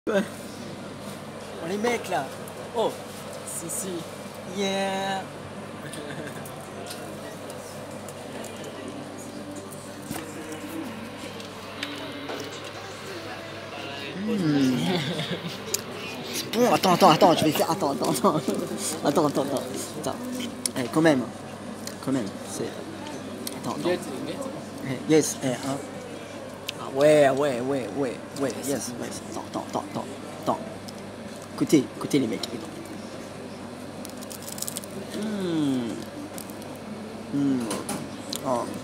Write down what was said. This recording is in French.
Ouais. Oh les mecs là. Oh. Si si. Yeah. Bon, attends, je vais faire. Attends. Eh, quand même, c'est. Attends. Eh, yes, hein. Ah ouais, yes. Attends. Écoutez les mecs. Oh.